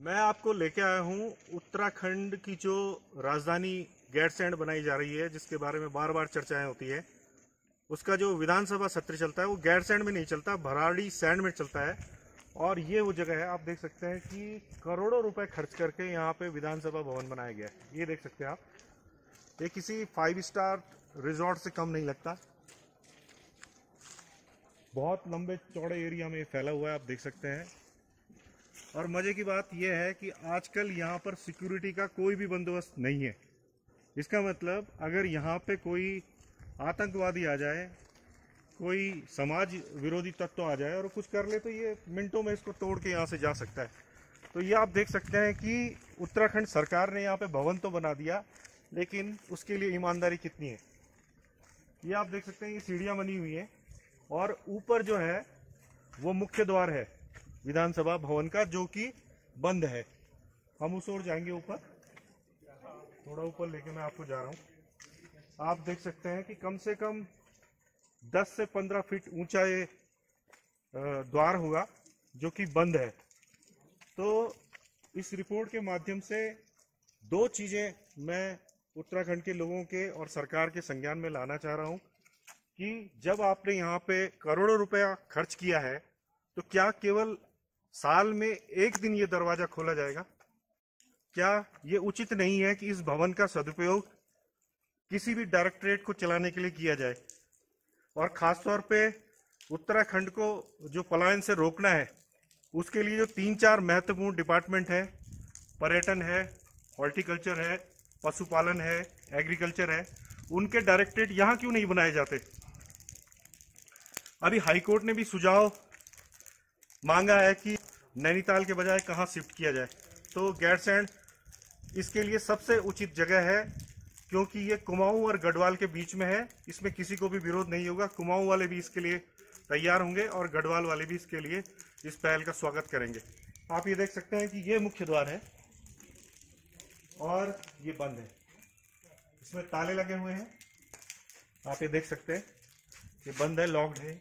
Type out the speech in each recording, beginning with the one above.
मैं आपको लेके आया हूँ उत्तराखंड की जो राजधानी गैरसैंण बनाई जा रही है, जिसके बारे में बार बार चर्चाएं होती है। उसका जो विधानसभा सत्र चलता है वो गैरसैंण में नहीं चलता, भराड़ीसैंण में चलता है। और ये वो जगह है, आप देख सकते हैं कि करोड़ों रुपए खर्च करके यहाँ पे विधानसभा भवन बनाया गया है। ये देख सकते हैं आप, ये किसी 5 स्टार रिजॉर्ट से कम नहीं लगता। बहुत लंबे चौड़े एरिया में फैला हुआ है, आप देख सकते हैं। और मजे की बात यह है कि आजकल यहाँ पर सिक्योरिटी का कोई भी बंदोबस्त नहीं है। इसका मतलब अगर यहाँ पे कोई आतंकवादी आ जाए, कोई समाज विरोधी तत्व आ जाए और कुछ कर ले, तो ये मिनटों में इसको तोड़ के यहाँ से जा सकता है। तो ये आप देख सकते हैं कि उत्तराखंड सरकार ने यहाँ पे भवन तो बना दिया, लेकिन उसके लिए ईमानदारी कितनी है। ये आप देख सकते हैं, ये सीढ़ियाँ बनी हुई हैं और ऊपर जो है वो मुख्य द्वार है विधानसभा भवन का, जो कि बंद है। हम उस ओर जाएंगे ऊपर, थोड़ा ऊपर लेके मैं आपको जा रहा हूँ। आप देख सकते हैं कि कम से कम 10 से 15 फीट ऊंचा ये द्वार होगा, जो कि बंद है। तो इस रिपोर्ट के माध्यम से 2 चीजें मैं उत्तराखंड के लोगों के और सरकार के संज्ञान में लाना चाह रहा हूँ कि जब आपने यहाँ पे करोड़ों रुपया खर्च किया है, तो क्या केवल साल में एक दिन ये दरवाजा खोला जाएगा? क्या ये उचित नहीं है कि इस भवन का सदुपयोग किसी भी डायरेक्टरेट को चलाने के लिए किया जाए? और खासतौर पे उत्तराखंड को जो पलायन से रोकना है, उसके लिए जो 3-4 महत्वपूर्ण डिपार्टमेंट है, पर्यटन है, हॉर्टिकल्चर है, पशुपालन है, एग्रीकल्चर है, उनके डायरेक्टरेट यहाँ क्यों नहीं बनाए जाते? अभी हाईकोर्ट ने भी सुझाव मांगा है कि नैनीताल के बजाय कहाँ शिफ्ट किया जाए। तो गैरसैंण इसके लिए सबसे उचित जगह है, क्योंकि ये कुमाऊं और गढ़वाल के बीच में है। इसमें किसी को भी विरोध नहीं होगा। कुमाऊं वाले भी इसके लिए तैयार होंगे और गढ़वाल वाले भी इसके लिए इस पहल का स्वागत करेंगे। आप ये देख सकते हैं कि ये मुख्य द्वार है और ये बंद है, इसमें ताले लगे हुए हैं। आप ये देख सकते हैं, ये बंद है, लॉक्ड है।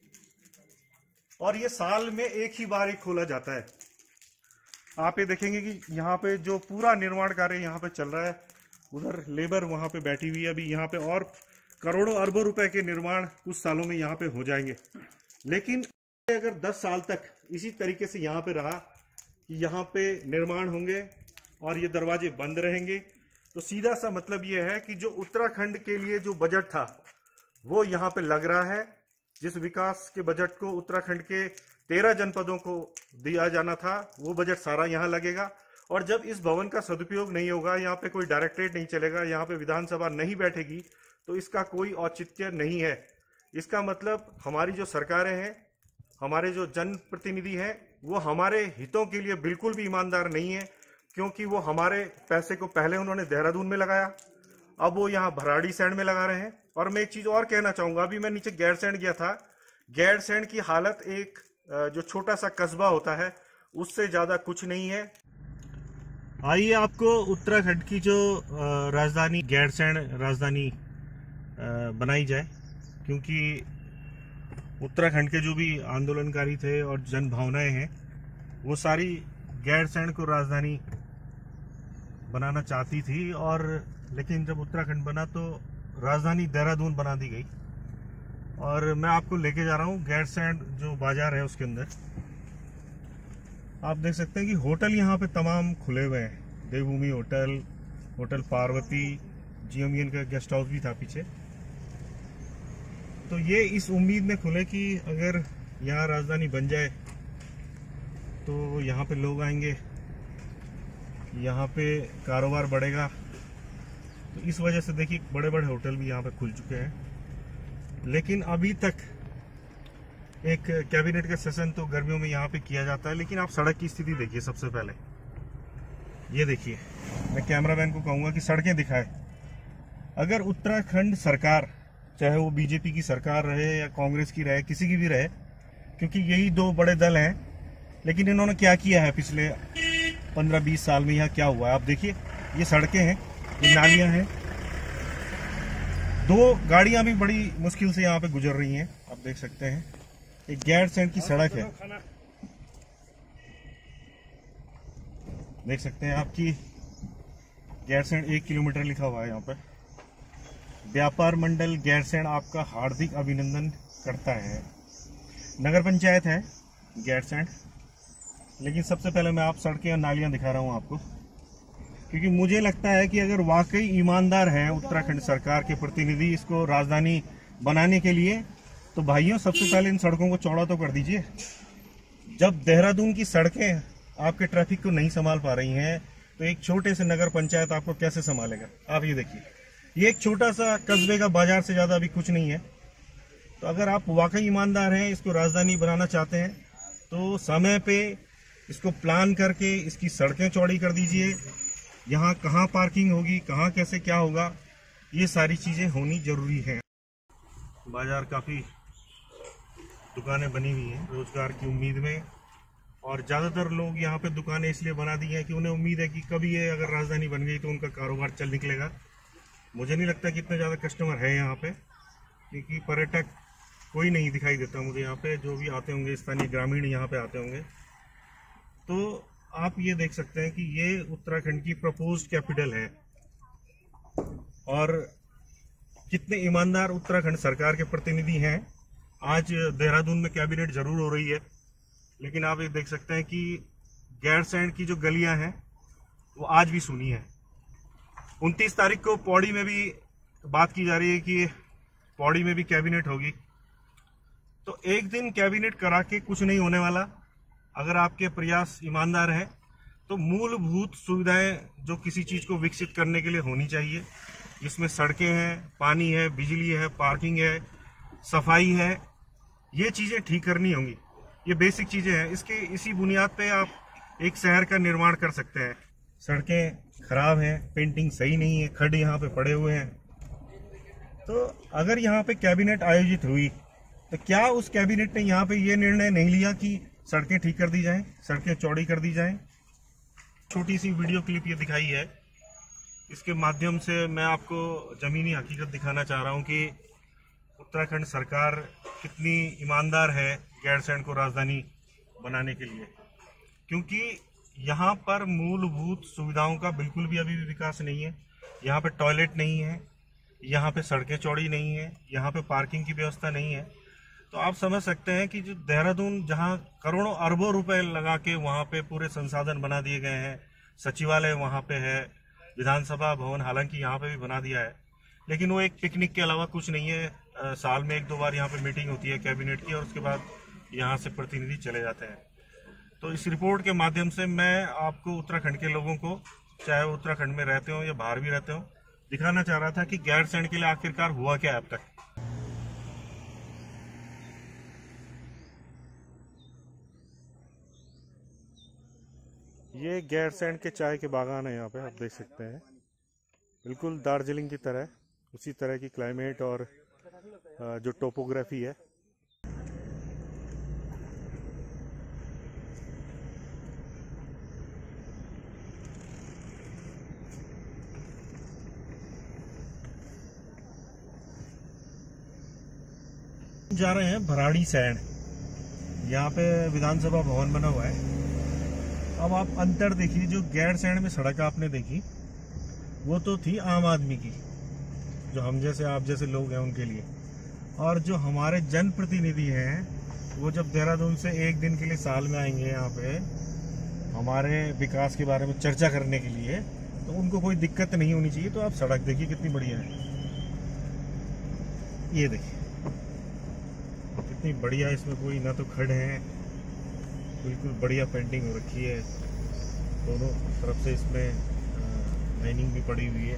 और ये साल में एक ही बार ही खोला जाता है। आप ये देखेंगे कि यहाँ पे जो पूरा निर्माण कार्य यहाँ पे चल रहा है, उधर लेबर वहाँ पे बैठी हुई है। अभी यहाँ पे और करोड़ों अरबों रुपए के निर्माण कुछ सालों में यहाँ पे हो जाएंगे। लेकिन अगर 10 साल तक इसी तरीके से यहाँ पे रहा कि यहाँ पे निर्माण होंगे और ये दरवाजे बंद रहेंगे, तो सीधा सा मतलब ये है कि जो उत्तराखंड के लिए जो बजट था वो यहाँ पे लग रहा है। जिस विकास के बजट को उत्तराखंड के 13 जनपदों को दिया जाना था, वो बजट सारा यहाँ लगेगा। और जब इस भवन का सदुपयोग नहीं होगा, यहाँ पे कोई डायरेक्टरेट नहीं चलेगा, यहाँ पे विधानसभा नहीं बैठेगी, तो इसका कोई औचित्य नहीं है। इसका मतलब हमारी जो सरकारें हैं, हमारे जो जनप्रतिनिधि हैं, वो हमारे हितों के लिए बिल्कुल भी ईमानदार नहीं है। क्योंकि वो हमारे पैसे को पहले उन्होंने देहरादून में लगाया, अब वो यहाँ भराड़ीसैंण में लगा रहे हैं। और मैं एक चीज और कहना चाहूंगा, अभी मैं नीचे गैरसैंण गया था। गैरसैंण की हालत एक जो छोटा सा कस्बा होता है उससे ज्यादा कुछ नहीं है। आइए आपको उत्तराखंड की जो राजधानी गैरसैंण राजधानी बनाई जाए, क्योंकि उत्तराखंड के जो भी आंदोलनकारी थे और जन भावनाएं हैं, वो सारी गैरसैंण को राजधानी बनाना चाहती थी। और लेकिन जब उत्तराखंड बना तो राजधानी देहरादून बना दी गई। और मैं आपको लेके जा रहा हूँ गैरसैंण जो बाजार है उसके अंदर। आप देख सकते हैं कि होटल यहाँ पे तमाम खुले हुए हैं। Devbhoomi hotel, hotel Parvati, GMEN का गेस्ट हाउस भी था पीछे। तो ये इस उम्मीद में खुले कि अगर यहाँ राजधानी बन जाए तो यहाँ पे लोग आएंगे, यहाँ पे कारोबार बढ़ेगा। तो इस वजह से देखिए बड़े बड़े होटल भी यहाँ पे खुल चुके हैं। लेकिन अभी तक एक कैबिनेट का सेशन तो गर्मियों में यहाँ पे किया जाता है। लेकिन आप सड़क की स्थिति देखिए। सबसे पहले ये देखिए, मैं कैमरामैन को कहूँगा कि सड़कें दिखाए। अगर उत्तराखंड सरकार, चाहे वो बीजेपी की सरकार रहे या कांग्रेस की रहे, किसी की भी रहे, क्योंकि यही 2 बड़े दल हैं, लेकिन इन्होंने क्या किया है पिछले 15-20 साल में? यहाँ क्या हुआ है आप देखिए। ये सड़कें हैं, ये नालियां हैं। 2 गाड़ियां भी बड़ी मुश्किल से यहाँ पे गुजर रही हैं, आप देख सकते हैं। एक गैरसैंण की सड़क है। देख सकते हैं आपकी गैरसैंण 1 किलोमीटर लिखा हुआ है यहाँ पर। व्यापार मंडल गैरसैंण आपका हार्दिक अभिनंदन करता है। नगर पंचायत है गैरसैंण। लेकिन सबसे पहले मैं आप सड़कें और नालियाँ दिखा रहा हूँ आपको, क्योंकि मुझे लगता है कि अगर वाकई ईमानदार है उत्तराखंड सरकार के प्रतिनिधि इसको राजधानी बनाने के लिए, तो भाइयों सबसे पहले इन सड़कों को चौड़ा तो कर दीजिए। जब देहरादून की सड़कें आपके ट्रैफिक को नहीं संभाल पा रही हैं, तो एक छोटे से नगर पंचायत आपको कैसे संभालेगा? आप ये देखिए, ये एक छोटा सा कस्बे का बाजार से ज्यादा अभी कुछ नहीं है। तो अगर आप वाकई ईमानदार हैं, इसको राजधानी बनाना चाहते हैं, तो समय पे इसको प्लान करके इसकी सड़कें चौड़ी कर दीजिए। यहाँ कहाँ पार्किंग होगी, कहाँ कैसे क्या होगा, ये सारी चीजें होनी जरूरी है। बाजार काफी दुकानें बनी हुई हैं रोजगार की उम्मीद में, और ज्यादातर लोग यहाँ पे दुकानें इसलिए बना दी हैं कि उन्हें उम्मीद है कि कभी ये अगर राजधानी बन गई तो उनका कारोबार चल निकलेगा। मुझे नहीं लगता कि इतने ज़्यादा कस्टमर है यहाँ पे, क्योंकि पर्यटक कोई नहीं दिखाई देता मुझे यहाँ पे। जो भी आते होंगे स्थानीय ग्रामीण यहाँ पे आते होंगे। तो आप ये देख सकते हैं कि ये उत्तराखंड की प्रपोज्ड कैपिटल है, और कितने ईमानदार उत्तराखंड सरकार के प्रतिनिधि हैं। आज देहरादून में कैबिनेट जरूर हो रही है, लेकिन आप ये देख सकते हैं कि गैरसैंण की जो गलियां हैं वो आज भी सूनी है। 29 तारीख को पौड़ी में भी बात की जा रही है कि पौड़ी में भी कैबिनेट होगी। तो एक दिन कैबिनेट करा के कुछ नहीं होने वाला। अगर आपके प्रयास ईमानदार हैं तो मूलभूत सुविधाएं जो किसी चीज को विकसित करने के लिए होनी चाहिए, जिसमें सड़कें हैं, पानी है, बिजली है, पार्किंग है, सफाई है, ये चीजें ठीक करनी होंगी। ये बेसिक चीजें हैं। इसी बुनियाद पे आप एक शहर का निर्माण कर सकते हैं। सड़कें खराब हैं, पेंटिंग सही नहीं है, खड्ड यहाँ पे पड़े हुए हैं। तो अगर यहाँ पे कैबिनेट आयोजित हुई तो क्या उस कैबिनेट ने यहाँ पे ये निर्णय नहीं लिया कि सड़कें ठीक कर दी जाएं, सड़कें चौड़ी कर दी जाएं? छोटी सी वीडियो क्लिप ये दिखाई है, इसके माध्यम से मैं आपको जमीनी हकीकत दिखाना चाह रहा हूँ कि उत्तराखंड सरकार कितनी ईमानदार है गैरसैंण को राजधानी बनाने के लिए। क्योंकि यहाँ पर मूलभूत सुविधाओं का बिल्कुल भी अभी भी विकास नहीं है। यहाँ पे टॉयलेट नहीं है, यहाँ पे सड़कें चौड़ी नहीं है, यहाँ पे पार्किंग की व्यवस्था नहीं है। तो आप समझ सकते हैं कि जो देहरादून जहाँ करोड़ों अरबों रुपए लगा के वहाँ पे पूरे संसाधन बना दिए गए हैं, सचिवालय वहाँ पे है, विधानसभा भवन हालांकि यहाँ पे भी बना दिया है, लेकिन वो एक पिकनिक के अलावा कुछ नहीं है। साल में 1-2 बार यहाँ पे मीटिंग होती है कैबिनेट की, और उसके बाद यहाँ से प्रतिनिधि चले जाते हैं। तो इस रिपोर्ट के माध्यम से मैं आपको उत्तराखंड के लोगों को, चाहे वो उत्तराखंड में रहते हो या बाहर भी रहते हो, दिखाना चाह रहा था कि गैरसैंण के लिए आखिरकार हुआ क्या अब तक। ये गैरसैंण के चाय के बागान है। यहाँ पे आप देख सकते हैं, बिल्कुल दार्जिलिंग की तरह, उसी तरह की क्लाइमेट और जो टोपोग्राफी है। जा रहे हैं भराड़ीसैंण। यहाँ पे विधानसभा भवन बना हुआ है। अब आप अंतर देखिए, जो गैरसैंण में सड़क आपने देखी वो तो थी आम आदमी की, जो हम जैसे आप जैसे लोग हैं उनके लिए, और जो हमारे जनप्रतिनिधि हैं वो जब देहरादून से एक दिन के लिए साल में आएंगे यहाँ पे हमारे विकास के बारे में चर्चा करने के लिए, तो उनको कोई दिक्कत नहीं होनी चाहिए। तो आप सड़क देखिए कितनी बढ़िया है, ये देखिए कितनी बढ़िया। इसमें कोई ना तो खड्ड है, बिल्कुल बढ़िया पेंटिंग हो रखी है, दोनों तरफ से इसमें लाइनिंग भी पड़ी हुई है।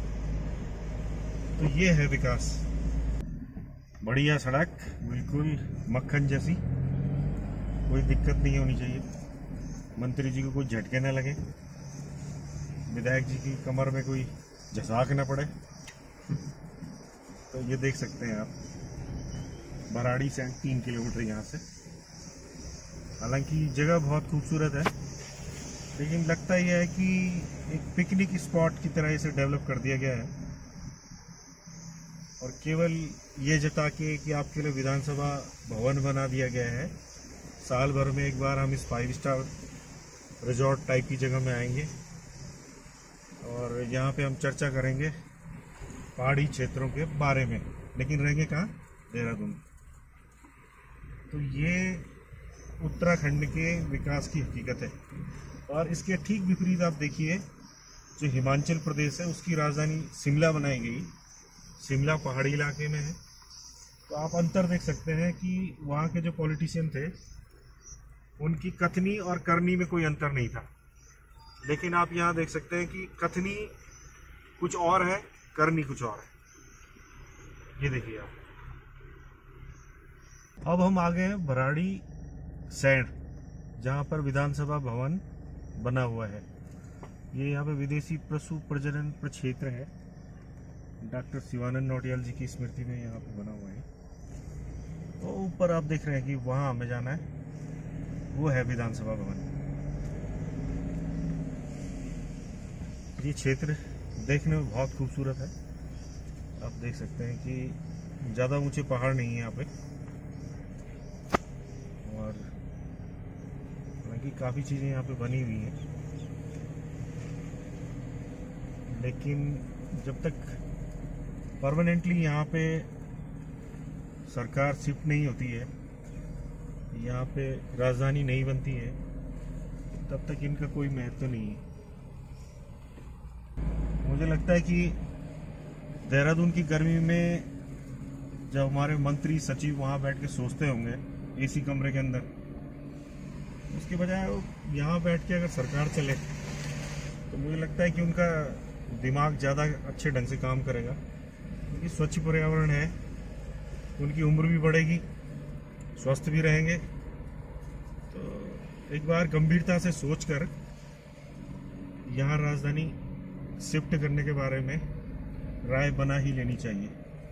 तो ये है विकास, बढ़िया सड़क, बिल्कुल मक्खन जैसी, कोई दिक्कत नहीं होनी चाहिए। मंत्री जी को कोई झटके न लगे, विधायक जी की कमर में कोई झसाक न पड़े। तो ये देख सकते हैं आप, भराड़ीसैंण 3 किलोमीटर यहाँ से। हालांकि जगह बहुत खूबसूरत है, लेकिन लगता यह है कि एक पिकनिक स्पॉट की तरह इसे डेवलप कर दिया गया है, और केवल ये जता के कि आपके लिए विधानसभा भवन बना दिया गया है। साल भर में एक बार हम इस 5 स्टार रिजॉर्ट टाइप की जगह में आएंगे और यहाँ पे हम चर्चा करेंगे पहाड़ी क्षेत्रों के बारे में, लेकिन रहेंगे कहाँ? देहरादून। तो ये उत्तराखंड के विकास की हकीकत है। और इसके ठीक विपरीत आप देखिए, जो हिमाचल प्रदेश है उसकी राजधानी शिमला बनाई गई। शिमला पहाड़ी इलाके में है। तो आप अंतर देख सकते हैं कि वहाँ के जो पॉलिटिशियन थे उनकी कथनी और करनी में कोई अंतर नहीं था, लेकिन आप यहाँ देख सकते हैं कि कथनी कुछ और है, करनी कुछ और है। ये देखिए आप। अब हम आ गए हैं भराड़ी सैंड, जहाँ पर विधानसभा भवन बना हुआ है। ये यहाँ पे विदेशी पशु प्रजनन प्रक्षेत्र है। डॉक्टर शिवानंद नौटियाल जी की स्मृति में यहाँ पे बना हुआ है। तो ऊपर आप देख रहे हैं कि वहाँ हमें जाना है, वो है विधानसभा भवन। ये क्षेत्र देखने में बहुत खूबसूरत है। आप देख सकते हैं कि ज़्यादा ऊंचे पहाड़ नहीं है यहाँ पे, और हालांकि काफ़ी चीज़ें यहाँ पे बनी हुई हैं, लेकिन जब तक परमानेंटली यहाँ पे सरकार शिफ्ट नहीं होती है, यहाँ पे राजधानी नहीं बनती है, तब तक इनका कोई महत्व नहीं है। मुझे लगता है कि देहरादून की गर्मी में जब हमारे मंत्री सचिव वहाँ बैठ के सोचते होंगे एसी कमरे के अंदर, उसके बजाय यहाँ बैठ के अगर सरकार चले तो मुझे लगता है कि उनका दिमाग ज़्यादा अच्छे ढंग से काम करेगा, क्योंकि स्वच्छ पर्यावरण है, उनकी उम्र भी बढ़ेगी, स्वस्थ भी रहेंगे। तो एक बार गंभीरता से सोचकर यहाँ राजधानी शिफ्ट करने के बारे में राय बना ही लेनी चाहिए।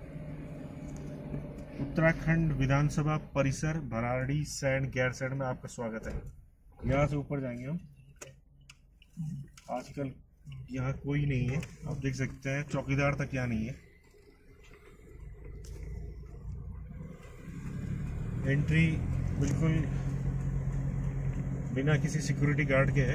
उत्तराखंड विधानसभा परिसर भराड़ी सैंड गैरसैंण में आपका स्वागत है। यहाँ से ऊपर जाएंगे हम। आजकल यहाँ कोई नहीं है, आप देख सकते हैं चौकीदार तक यहाँ नहीं है। एंट्री बिल्कुल बिना किसी सिक्योरिटी गार्ड के है,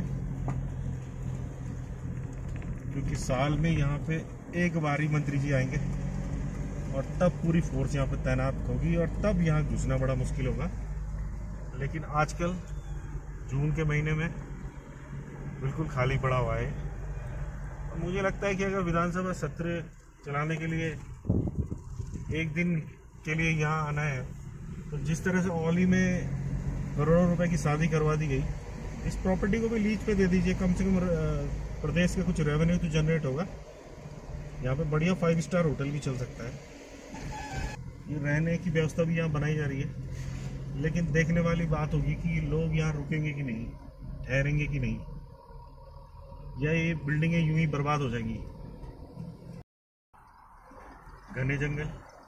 क्योंकि साल में यहाँ पे एक बार ही मंत्री जी आएंगे और तब पूरी फोर्स यहाँ पे तैनात होगी और तब यहाँ घुसना बड़ा मुश्किल होगा। लेकिन आजकल जून के महीने में बिल्कुल खाली पड़ा हुआ है। और मुझे लगता है कि अगर विधानसभा सत्र चलाने के लिए एक दिन के लिए यहाँ आना है, तो जिस तरह से औली में करोड़ों रुपए की शादी करवा दी गई, इस प्रॉपर्टी को भी लीज पे दे दीजिए। कम से कम प्रदेश का कुछ रेवेन्यू तो जनरेट होगा। यहाँ पे बढ़िया 5 स्टार होटल भी चल सकता है। ये रहने की व्यवस्था भी यहाँ बनाई जा रही है, लेकिन देखने वाली बात होगी कि लोग यहाँ रुकेंगे कि नहीं, ठहरेंगे कि नहीं, या ये बिल्डिंगें यूं ही बर्बाद हो जाएंगी। घने जंगल,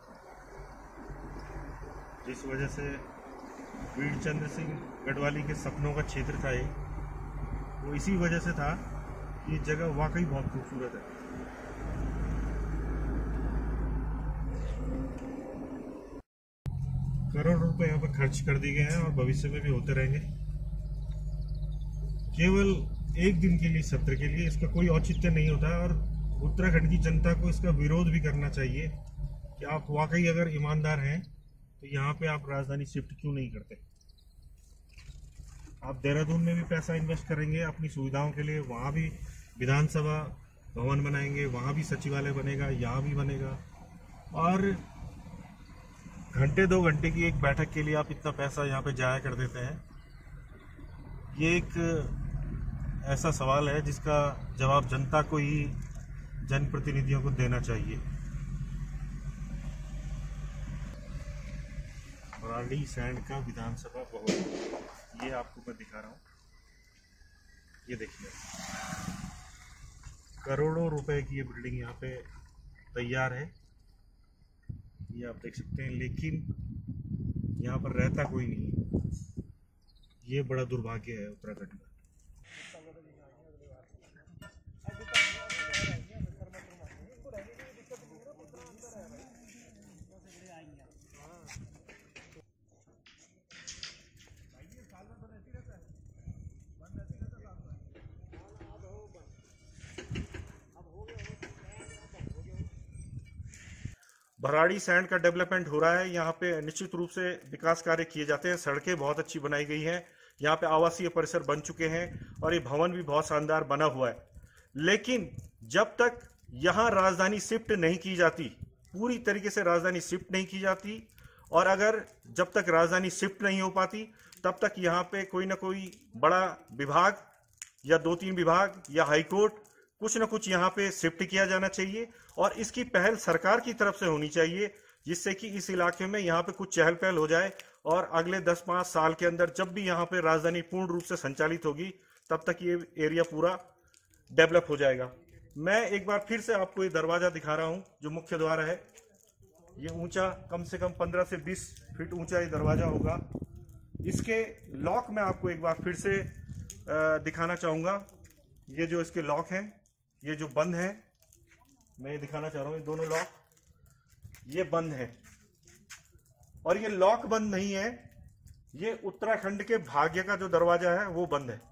जिस वजह से वीर चंद्र सिंह गढ़वाली के सपनों का क्षेत्र था ये, वो इसी वजह से था। ये जगह वाकई बहुत खूबसूरत है। करोड़ रुपए यहाँ पर खर्च कर दिए गए हैं और भविष्य में भी होते रहेंगे। केवल एक दिन के लिए, सत्र के लिए, इसका कोई औचित्य नहीं होता। और उत्तराखंड की जनता को इसका विरोध भी करना चाहिए कि आप वाकई अगर ईमानदार हैं तो यहाँ पे आप राजधानी शिफ्ट क्यों नहीं करते। आप देहरादून में भी पैसा इन्वेस्ट करेंगे अपनी सुविधाओं के लिए, वहाँ भी विधानसभा भवन बनाएंगे, वहाँ भी सचिवालय बनेगा, यहाँ भी बनेगा, और घंटे 2 घंटे की एक बैठक के लिए आप इतना पैसा यहाँ पे जाया कर देते हैं। ये एक ऐसा सवाल है जिसका जवाब जनता को ही, जनप्रतिनिधियों को देना चाहिए। भराड़ी सैंड का विधानसभा भवन, ये आपको मैं दिखा रहा हूँ। ये देखिए, करोड़ों रुपए की ये बिल्डिंग यहाँ पे तैयार है, ये आप देख सकते हैं, लेकिन यहाँ पर रहता कोई नहीं। ये बड़ा दुर्भाग्य है उत्तराखंड का। भराड़ी सैंड का डेवलपमेंट हो रहा है। यहाँ पे निश्चित रूप से विकास कार्य किए जाते हैं। सड़कें बहुत अच्छी बनाई गई हैं। यहाँ पे आवासीय परिसर बन चुके हैं और ये भवन भी बहुत शानदार बना हुआ है। लेकिन जब तक यहाँ राजधानी शिफ्ट नहीं की जाती, पूरी तरीके से राजधानी शिफ्ट नहीं की जाती, और अगर जब तक राजधानी शिफ्ट नहीं हो पाती तब तक यहाँ पे कोई ना कोई बड़ा विभाग या 2-3 विभाग या हाईकोर्ट कुछ ना कुछ यहाँ पे शिफ्ट किया जाना चाहिए। और इसकी पहल सरकार की तरफ से होनी चाहिए, जिससे कि इस इलाके में यहाँ पे कुछ चहल पहल हो जाए और अगले 10-5 साल के अंदर जब भी यहाँ पे राजधानी पूर्ण रूप से संचालित होगी तब तक ये एरिया पूरा डेवलप हो जाएगा। मैं एक बार फिर से आपको ये दरवाजा दिखा रहा हूँ जो मुख्य द्वार है। ये ऊंचा कम से कम 15 से 20 फीट ऊंचा ये दरवाजा होगा। इसके लॉक मैं आपको एक बार फिर से दिखाना चाहूंगा। ये जो इसके लॉक हैं, ये जो बंद है, मैं ये दिखाना चाह रहा हूँ। ये दोनों लॉक ये बंद है, और ये लॉक बंद नहीं है, ये उत्तराखंड के भाग्य का जो दरवाजा है वो बंद है।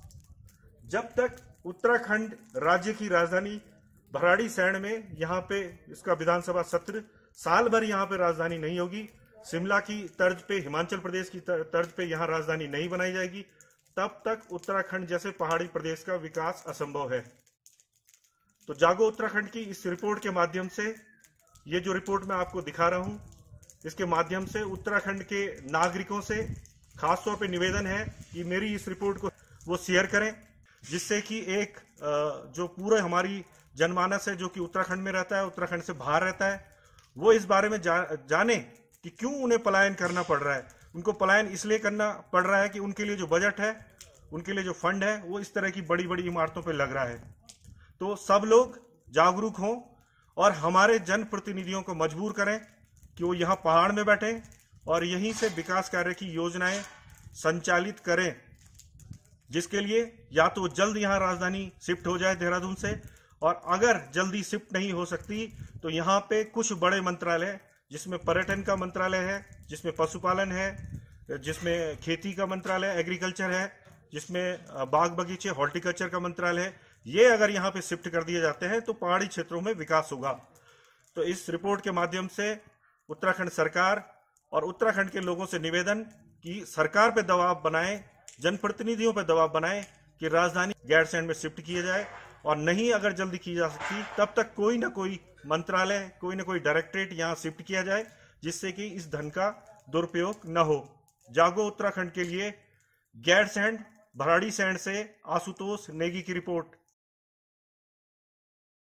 जब तक उत्तराखंड राज्य की राजधानी भराड़ी सैंड में यहाँ पे इसका विधानसभा सत्र साल भर यहाँ पे राजधानी नहीं होगी, शिमला की तर्ज पे, हिमाचल प्रदेश की तर्ज पे यहाँ राजधानी नहीं बनाई जाएगी, तब तक उत्तराखंड जैसे पहाड़ी प्रदेश का विकास असंभव है। तो जागो उत्तराखंड की इस रिपोर्ट के माध्यम से, ये जो रिपोर्ट मैं आपको दिखा रहा हूँ, इसके माध्यम से उत्तराखंड के नागरिकों से खासतौर पे निवेदन है कि मेरी इस रिपोर्ट को वो शेयर करें, जिससे कि एक जो पूरे हमारी जनमानस है जो कि उत्तराखंड में रहता है, उत्तराखंड से बाहर रहता है, वो इस बारे में जाने कि क्यों उन्हें पलायन करना पड़ रहा है। उनको पलायन इसलिए करना पड़ रहा है कि उनके लिए जो बजट है, उनके लिए जो फंड है, वो इस तरह की बड़ी बड़ी इमारतों पर लग रहा है। तो सब लोग जागरूक हों और हमारे जनप्रतिनिधियों को मजबूर करें कि वो यहाँ पहाड़ में बैठें और यहीं से विकास कार्य की योजनाएं संचालित करें, जिसके लिए या तो जल्द यहाँ राजधानी शिफ्ट हो जाए देहरादून से, और अगर जल्दी शिफ्ट नहीं हो सकती तो यहाँ पे कुछ बड़े मंत्रालय, जिसमें पर्यटन का मंत्रालय है, जिसमें पशुपालन है, जिसमें खेती का मंत्रालय एग्रीकल्चर है, जिसमें बाग बगीचे हॉर्टिकल्चर का मंत्रालय है, ये अगर यहाँ पे शिफ्ट कर दिए जाते हैं तो पहाड़ी क्षेत्रों में विकास होगा। तो इस रिपोर्ट के माध्यम से उत्तराखंड सरकार और उत्तराखंड के लोगों से निवेदन कि सरकार पे दबाव बनाएं, जनप्रतिनिधियों पे दबाव बनाएं कि राजधानी गैरसैंण में शिफ्ट किया जाए, और नहीं अगर जल्दी की जा सकती तब तक कोई ना कोई मंत्रालय, कोई ना कोई डायरेक्टरेट यहाँ शिफ्ट किया जाए, जिससे कि इस धन का दुरुपयोग न हो। जागो उत्तराखंड के लिए गैरसैंण भराड़ी सैंड से आशुतोष नेगी की रिपोर्ट।